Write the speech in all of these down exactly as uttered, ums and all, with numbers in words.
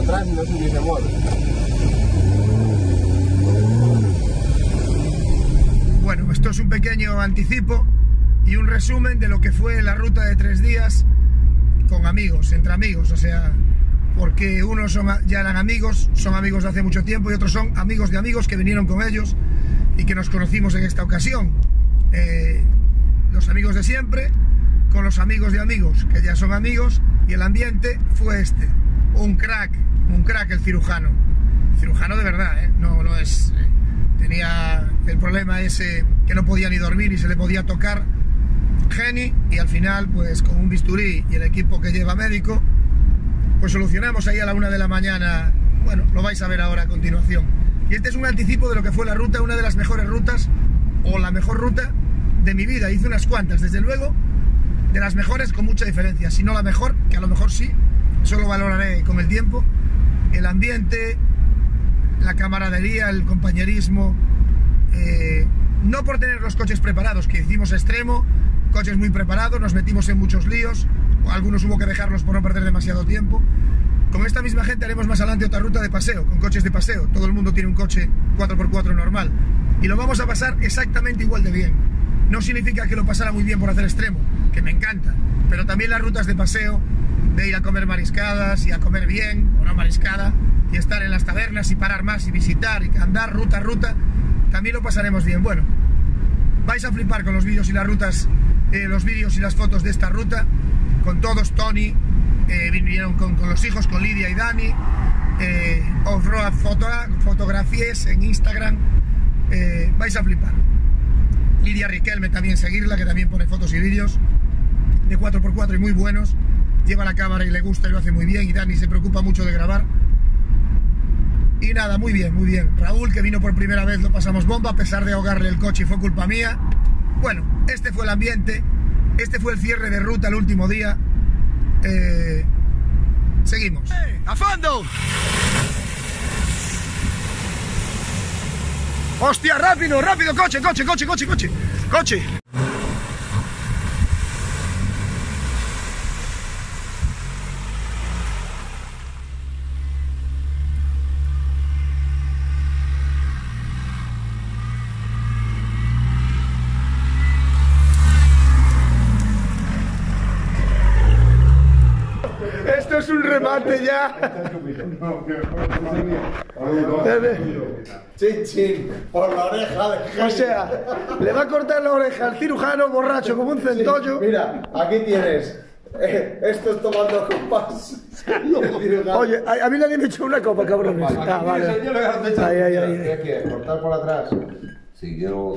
atrás y no se hubiese muerto. Bueno, esto es un pequeño anticipo y un resumen de lo que fue la ruta de tres días con amigos, entre amigos, o sea, porque unos son, ya eran amigos, son amigos de hace mucho tiempo, y otros son amigos de amigos que vinieron con ellos y que nos conocimos en esta ocasión. Eh, los amigos de siempre con los amigos de amigos, que ya son amigos, y el ambiente fue este. Un crack, un crack el cirujano. Cirujano de verdad, ¿eh? No, no es... Eh, tenía el problema ese que no podía ni dormir y se le podía tocar. Geni, y al final, pues con un bisturí y el equipo que lleva médico, pues solucionamos ahí a la una de la mañana. Bueno, lo vais a ver ahora a continuación. Y este es un anticipo de lo que fue la ruta, una de las mejores rutas, o la mejor ruta de mi vida. Hice unas cuantas, desde luego, de las mejores con mucha diferencia. Si no la mejor, que a lo mejor sí, eso lo valoraré con el tiempo. El ambiente, la camaradería, el compañerismo, eh, no por tener los coches preparados, que hicimos extremo, coches muy preparados, nos metimos en muchos líos, o algunos hubo que dejarlos por no perder demasiado tiempo. Con esta misma gente haremos más adelante otra ruta de paseo, con coches de paseo. Todo el mundo tiene un coche cuatro por cuatro normal y lo vamos a pasar exactamente igual de bien. No significa que lo pasara muy bien por hacer extremo, que me encanta, pero también las rutas de paseo, de ir a comer mariscadas y a comer bien, o no mariscada, y estar en las tabernas y parar más y visitar y andar ruta a ruta, también lo pasaremos bien. Bueno, vais a flipar con los vídeos y las rutas, eh, los vídeos y las fotos de esta ruta, con todos. Tony, eh, vinieron con, con los hijos, con Lidia y Dani, eh, off-road foto, fotografías en Instagram, eh, vais a flipar. Lidia Riquelme también, seguirla, que también pone fotos y vídeos de cuatro por cuatro y muy buenos, lleva la cámara y le gusta y lo hace muy bien, y Dani se preocupa mucho de grabar. Y nada, muy bien, muy bien. Raúl, que vino por primera vez, lo pasamos bomba, a pesar de ahogarle el coche y fue culpa mía. Bueno, este fue el ambiente, este fue el cierre de ruta el último día. Eh, seguimos. ¡Hey, ¡a fondo! ¡Hostia, rápido, rápido! ¡Coche, coche, coche, coche, coche! ¡Coche! Esto es un remate ya. Chin, chin, por la oreja de Geni. O sea, le va a cortar la oreja al cirujano borracho como un centollo. Sí, mira, aquí tienes. Eh, esto es tomando copas. Oye, a, a mí nadie me echó una copa, cabrones. Ah, vale. Ahí, ahí, ahí. ¿Qué quieres? ¿Cortar por atrás? Si quiero...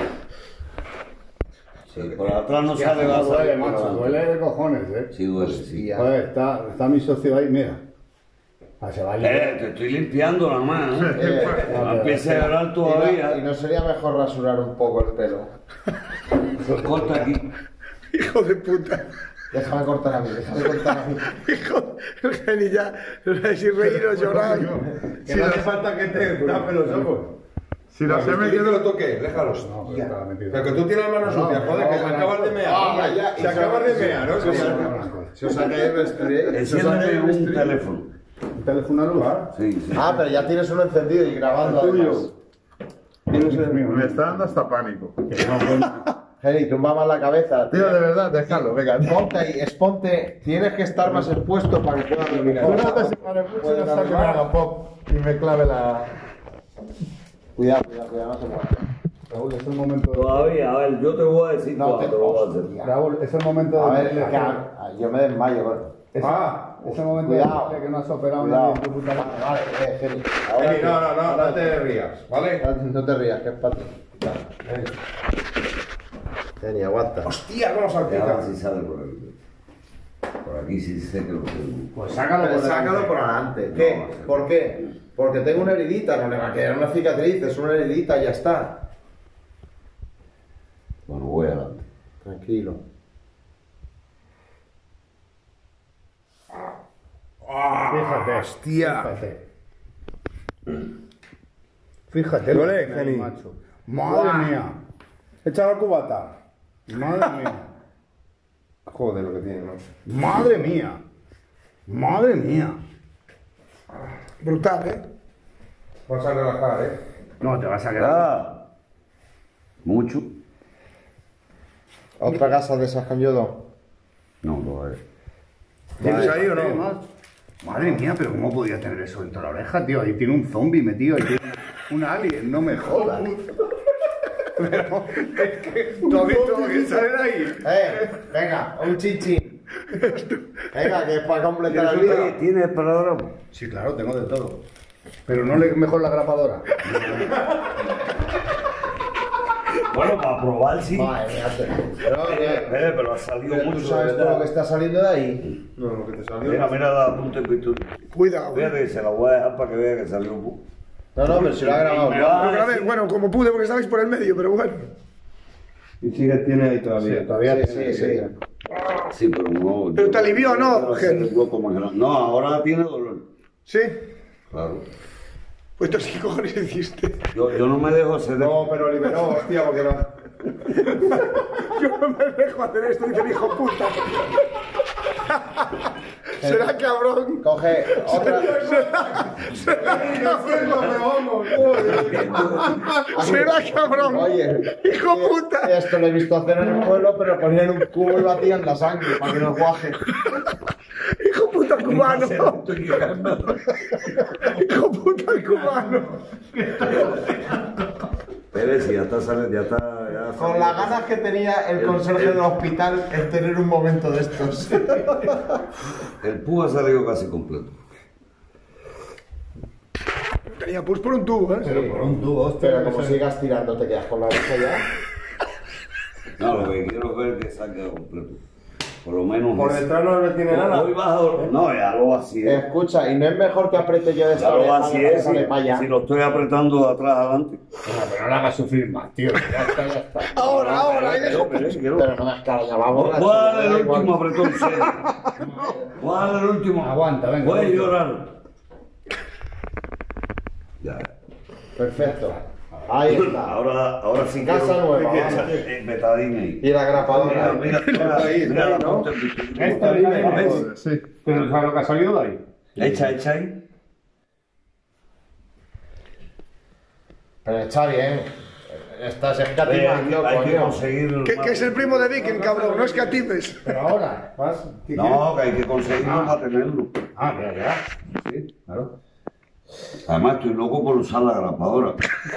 Si por atrás no sale la duele, sale, macho, duele de cojones, eh. Sí, duele, sí. Joder, está, está mi socio ahí, mira. Ah, se va a Eh, te estoy limpiando la mano, ¿eh? Eh, No empiece a llorar ¿Y no, todavía. ¿Y no sería mejor rasurar un poco el pelo? Corta aquí. Hijo de puta. Déjame cortar a mí, déjame cortar a mí. Hijo, el Geni ya, si reír o llorar. Que no hace falta que te tape los ojos. Si los he metido... lo toque, déjalos. No, pero está metido. Pero que tú tienes las manos No, sucias, joder, que no, se no, acabas no. de mear. Ah, ya, Se y acabas de se- mear, ¿no? se- Sí, se- sí. Se os ha caído el estrella. Enciéndeme un teléfono. ¿Un teléfono a luz? Sí, sí. Ah, pero ya tienes uno encendido y grabando además. Me está dando hasta pánico. Geni, tú mamas la cabeza. Tío, de verdad, déjalo, venga. Ponte ahí, exponte. Tienes que estar más expuesto para que puedas dormir. Tú no te separes mucho Puedes hasta que me armar. haga pop y me clave la... Cuidado, cuidado, cuidado, no se mueva. Raúl, es el momento de... Todavía, a ver, yo te voy a decir No, te cuándo lo voy a hacer. hostia. Raúl, es el momento A de... ver, decirle que a- yo me desmayo, bueno. Es, Ah, es el momento cuidado. de decirle que no has operado a Cuidado. nadie en tu puta Vale, vida. vale, eh, Geni. Ahora Geni, tú. no, no, no, Ahora no te rías, ¿vale? tú. No te rías, que es para ti. Geni, aguanta. Hostia, cómo Y ahora salpica. sí sale por aquí. Por aquí sí sé que lo tengo. Pues sácalo Pero por sácalo delante. por adelante. ¿Qué? ¿Por qué? Porque tengo una heridita, no le va a quedar una cicatriz, es una heridita y ya está. Bueno, voy adelante. Tranquilo. Fíjate. Hostia. Fíjate. Fíjate. Duele, lo que Geni. tiene, macho. Madre mía. Echa la cubata. Madre mía. Joder, lo que tiene, ¿no? Madre mía. Madre mía. Brutal, ¿eh? Vas a relajar, ¿eh? No, te vas a quedar. Ah, mucho. ¿Otra casa de esas con yodo? No, no es. ¿Tienes ahí o ¿Qué no? más? Madre mía, pero ¿cómo podía tener eso dentro de la oreja, tío? Ahí tiene un zombie metido, ahí tiene un alien, no me jodas. Pero es que tú has visto lo que sale de ahí. ¡Eh! Venga, un chichín. Venga, que es para completar el ¿Tiene, vídeo. ¿Tiene esperadora? Sí, claro, tengo de todo. Pero no le mejor la grapadora. Bueno, para probar sí. Madre mía, te- pero, Eh, pero ha salido pero mucho. ¿tú sabes de todo lo verdad. que está saliendo de ahí? No, lo que te salió. Mira, mira la punta de pintura. Cuidado. ¿eh? Fíjate que se la voy a dejar para que vea que salió un poco. No, no, pero si lo ha grabado. Me va Lo a grabé, decir- bueno, como pude porque estabais por el medio, pero bueno. Y sigue, tiene ahí todavía. Sí, todavía Sí, tiene sí, que- sí. Sí, pero no. ¿Pero te alivió o no, quiero hacer Gen? el hueco más grande. No, ahora tiene dolor. ¿Sí? Claro. Pues entonces, ¿qué cojones hiciste? Yo, yo no me dejo hacer. No, pero liberó, hostia, porque no. Yo no me dejo hacer esto, dice el hijo puta. Será cabrón. Coge otra. Será cabrón. Oye, Hijo puta. esto lo he visto hacer en el pueblo, pero ponían un cubo y batían la sangre para que no cuaje. Hijo puta cubano. Hijo puta cubano. Pero si ya está saliendo, ya está. Ya Con salió. las ganas que tenía el conserje del hospital en tener un momento de estos. El púa ha salido casi completo. Tenía pus por un tubo, ¿eh? Pero por un tubo, hostia. Pero como sigas tirando, te quedas con la oreja ya. No, lo que quiero ver es que salga completo. Por lo menos. Por eso. detrás no le tiene nada. Hoy vas a dormir. No, ya lo vacié. Escucha, ¿y no es mejor que apriete yo de Ya esta lo oreja vacié. para que Si, sale para allá? si lo estoy apretando de atrás adelante. Bueno, pero no la hagas sufrir más, tío. Ya está, ya está. Ahora, ahora, ahí dejo. Pero, pero, quiero- Pero no me has cara, ya vamos. Voy a darle el último apretón serio. Voy a darle el último. Aguanta, venga, Voy a venga. llorar. Ya. Perfecto. Ahí está. Ahora, ahora sí Casa quiero- nueva, que- vamos. eh, Betadine ahí. Y la grapadora. Mira, mira, mira, ahí, mira la ¿no? punta del bisturí. Esta es la de- ¿Ves? Sí. Pero ¿sabes lo que ha salido de ahí? Echa, echa ahí. Pero está bien. Estás Eh, hay, escatimando, que- hay que coño. conseguir. Que, que es el primo de Viking, cabrón, no es que atimes. Pero ahora, vas. ¿qué No, que hay que conseguirlo para tenerlo. quieres? Ah, ya, ya. Sí, claro. Además, estoy loco por usar la grapadora.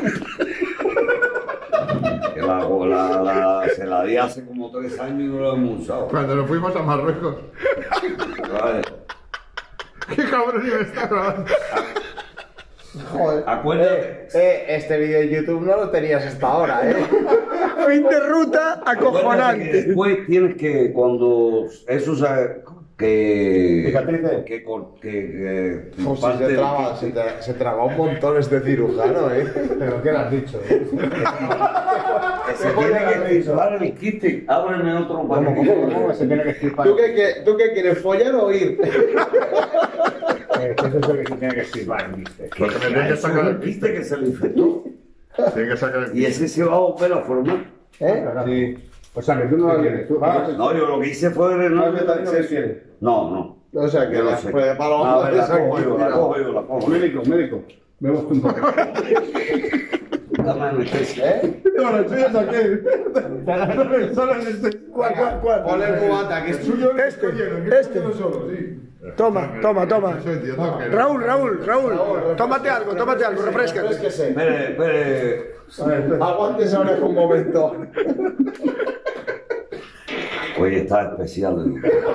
Que la, la, la- se la di hace como tres años y no la hemos usado. Cuando nos fuimos a Marruecos. Vale. Qué cabrón me está grabando. Joder. Acuérdate. Eh, eh, este vídeo de YouTube no lo tenías hasta ahora, ¿eh? Fin de ruta Acuérdate que acojonante. después tienes que, cuando eso se, que, Cicatrices. que, cor- que, que Pues si parte se, del traba, quiste. se, tra- se tragó un montón este cirujano, ¿eh? Pero ¿qué le has dicho? Que se tiene que disparar el quiste. Ábreme otro para ¿Cómo, que- cómo, cómo se tiene que estirpar? ¿Tú qué, qué- ¿Tú qué quieres, follar o ir? Eh, que eso es lo que se tiene que estirpar, ¿viste? Lo que me tiene que Eso es sacar el el quiste que se le infectó. Tiene que sacar el Y ese se va a volver a formar. ¿Eh? Sí. O sea, que tú no lo quieres. Tú vas. No, yo lo que hice fue drenar. ¿Qué quieres? No, no. O sea, que Yo no ya sé. fue para A abajo ver, de la esa cojo yo, la cojo yo, la cojo yo. Médico, médico. Vemos un poco. Dame anestesia. ¿Eh? No, lo estoy aquí. Solo en este. ¿Cuál, cuál, cuál? Pon el cubata, que es tuyo. Este, este. Solo, sí. Toma, toma, toma. Eso entiendo que- Raúl, Raúl, Raúl. Tómate algo, tómate algo, refrescate. Refresquese. Espere, espere. Aguante esa oreja un momento. Hoy está especial.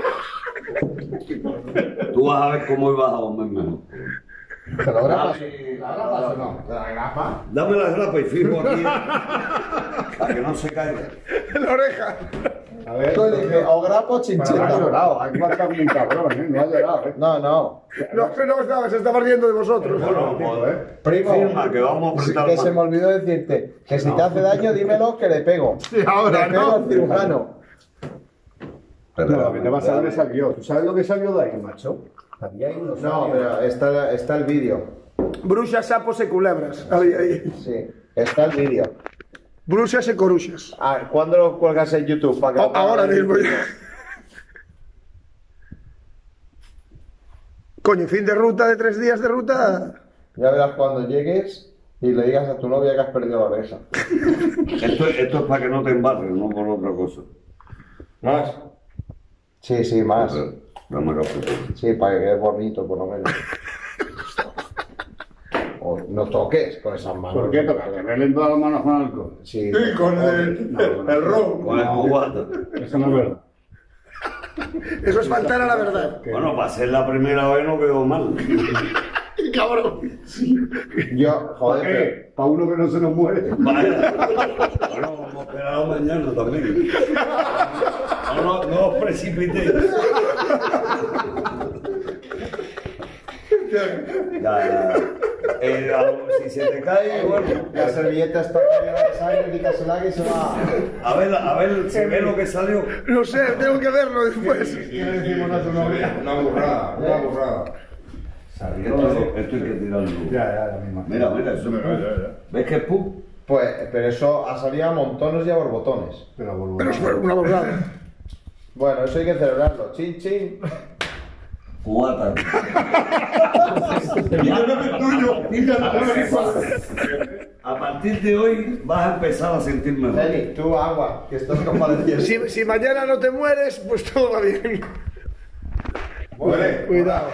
Tú vas a ver cómo ibas a dormir mejor. ¿Te lo grabas? Dame- ¿La grabas o no? ¿Te la grabas? Dame la grapa y fijo aquí para que no se caiga. La oreja. A ver. Tú dije, o grapo o Pero no ha chincheta. llorado. Hay que marcar como un cabrón, ¿eh? No ha llorado, ¿eh? No, no. No, no estaba, se estaba riendo de vosotros. Bueno, pues, Primo, firma que vamos a apretar que se más. me olvidó decirte que si te hace daño, dímelo que le pego. Sí, ahora, le pego ¿no? al cirujano. Pero, No, lo que te vas a ver salió. ¿Tú sabes lo que salió de ahí, macho? Había ahí unos No, pero está, está el vídeo. Bruxas, sapos y culebras. Ahí, ahí. Sí, está el vídeo. Bruxas y coruxas. Ah, ¿cuándo lo cuelgas en YouTube? Para que lo A- Ahora pongan en mismo YouTube? ya. Coño, fin de ruta de tres días de ruta. Ya verás cuando llegues y le digas a tu novia que has perdido la oreja. Esto, esto es para que no te embarres, no por otra cosa. ¿Más? Sí, sí, más. Dame café. Sí, para que quede bonito, por lo menos. O no toques con esas manos. ¿Por qué toca? ¿Te velen todas las manos con alcohol? Sí, Sí, con el, el ron. Con el cubata. Eso no es verdad. Eso es faltar a la verdad. Bueno, para ser la primera vez no quedó mal. Cabrón. Yo, joder, ¿Qué? Para uno que no se nos muere. Vaya. Bueno, vamos a esperar a mañana también. No, no, no os precipitéis. Ya, ya. Eh, algo, si se te cae, bueno. la servilleta está cargada de sangre, quítasela que se va. A ver, a ver, se ve lo que salió. No sé, tengo que verlo después. ¿Qué le decimos a tu novia? Una burrada, una burrada. Esto, esto hay que tirarlo. Ya, ya, la misma. Mira, mira, eso es pu. ¿Ves que es pu? Pues, pero eso ha salido a montones y a borbotones. Pero vuelvo. Pero es una borrada. Bueno, eso hay que celebrarlo. Chin, chin. Cubata. A partir de hoy vas a empezar a sentir mejor. Eli, tú agua, que estás compadeciendo. Si, si mañana no te mueres, pues todo va bien. Muere. Cuidado.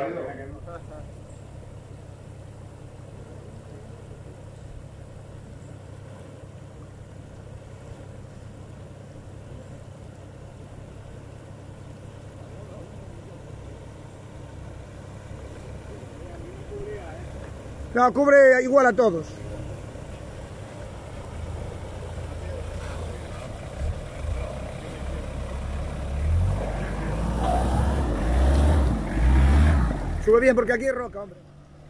No, cubre igual a todos. Sube bien porque aquí es roca, hombre.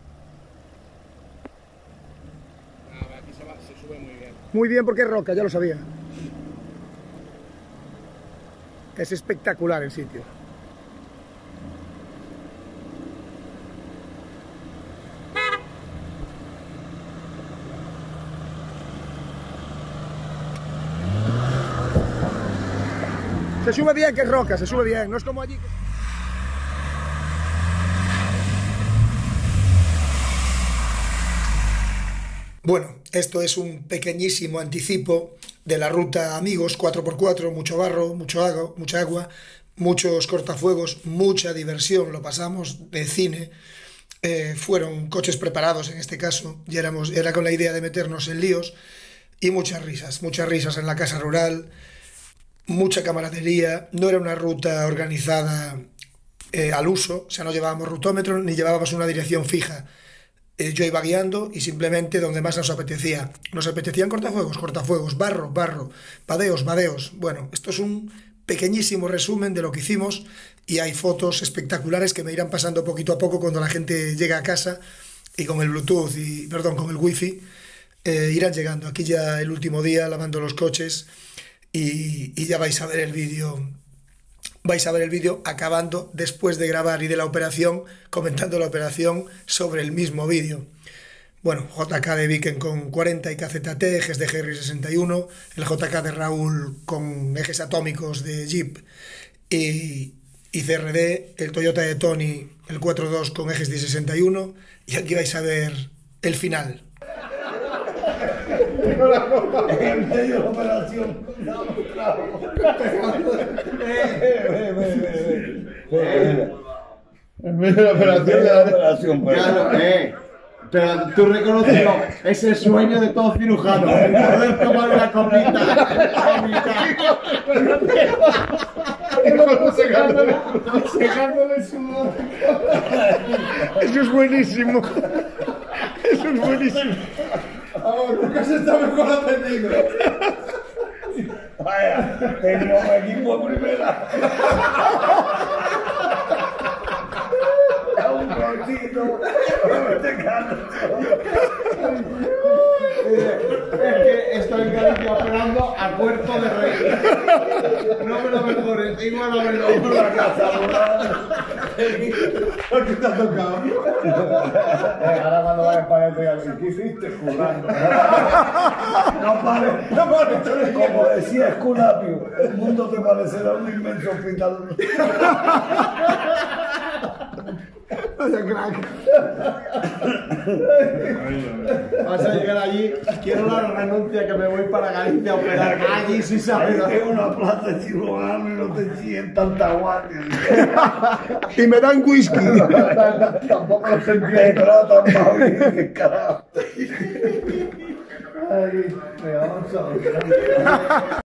Aquí se, va, se sube muy bien. Muy bien porque es roca, ya lo sabía. Es espectacular el sitio. Se sube bien que es roca, se sube bien, no es como allí que... Bueno, esto es un pequeñísimo anticipo de la ruta Amigos cuatro por cuatro, mucho barro, mucho agua, mucha agua, muchos cortafuegos, mucha diversión, lo pasamos de cine, eh, fueron coches preparados en este caso, y éramos, era con la idea de meternos en líos, y muchas risas, muchas risas en la casa rural, mucha camaradería, no era una ruta organizada eh, al uso, o sea, no llevábamos rutómetro ni llevábamos una dirección fija. Eh, yo iba guiando y simplemente donde más nos apetecía. Nos apetecían cortafuegos, cortafuegos, barro, barro, vadeos, vadeos. Bueno, esto es un pequeñísimo resumen de lo que hicimos y hay fotos espectaculares que me irán pasando poquito a poco cuando la gente llega a casa y con el Bluetooth y, perdón, con el Wi-Fi eh, irán llegando. Aquí ya el último día lavando los coches. Y, y ya vais a ver el vídeo, vais a ver el vídeo acabando después de grabar y de la operación, comentando la operación sobre el mismo vídeo. Bueno, J K de Viken con cuarenta y K Z T, ejes de Jerry sesenta y uno, el J K de Raúl con ejes atómicos de Jeep y, y C R D, el Toyota de Tony, el cuatro dos con ejes de sesenta y uno y aquí vais a ver el final. En medio de la operación. En medio de la operación de la operación. Claro, eh. Pero tú reconocido ese sueño de todo cirujano, poder tomar una copita a mitad. secándole sudor. Eso es buenísimo. Eso es buenísimo. Vamos, nunca se está mejor atendido. Vaya, tengo un equipo de primera. Un cortito. Es que estoy en Galicia operando a Puerto de Rey. No me lo mejores, igual a verlo por la casa. ¿Por qué te ha tocado? Ahora cuando vayas para adentro, ¿qué hiciste jugando? No pares, no pares. Como decía Esculapio, el mundo te parecerá un inmenso hospital. Vaya crack. Vas a llegar allí, quiero la renuncia que me voy para Galicia a operar. Allí sí sabes. Es una plaza cirujano y no te siguen tanta guardia. Y me dan whisky. Tampoco lo sentí. Te tratan más bien que carajo. Ay, me vamos a